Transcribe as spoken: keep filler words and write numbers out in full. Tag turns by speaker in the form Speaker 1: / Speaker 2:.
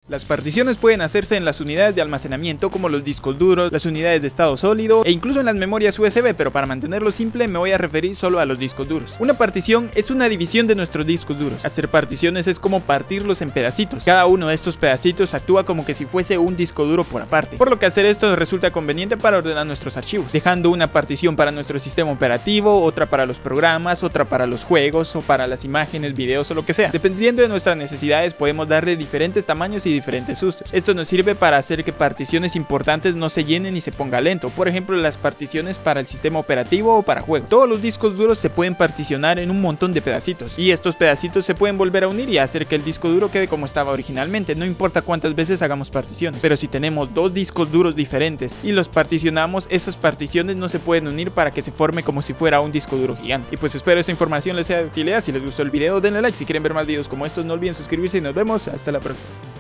Speaker 1: Las particiones pueden hacerse en las unidades de almacenamiento como los discos duros, las unidades de estado sólido e incluso en las memorias U S B, pero para mantenerlo simple me voy a referir solo a los discos duros. Una partición es una división de nuestros discos duros. Hacer particiones es como partirlos en pedacitos. Cada uno de estos pedacitos actúa como que si fuese un disco duro por aparte, por lo que hacer esto nos resulta conveniente para ordenar nuestros archivos, dejando una partición para nuestro sistema operativo, otra para los programas, otra para los juegos o para las imágenes, videos o lo que sea. Dependiendo de nuestras necesidades podemos darle diferentes tamaños y diferentes usos. Esto nos sirve para hacer que particiones importantes no se llenen y se ponga lento, por ejemplo las particiones para el sistema operativo o para juegos. Todos los discos duros se pueden particionar en un montón de pedacitos y estos pedacitos se pueden volver a unir y hacer que el disco duro quede como estaba originalmente, no importa cuántas veces hagamos particiones. Pero si tenemos dos discos duros diferentes y los particionamos, esas particiones no se pueden unir para que se forme como si fuera un disco duro gigante. Y pues espero esta información les sea de utilidad. Si les gustó el video denle like, si quieren ver más videos como estos no olviden suscribirse y nos vemos hasta la próxima.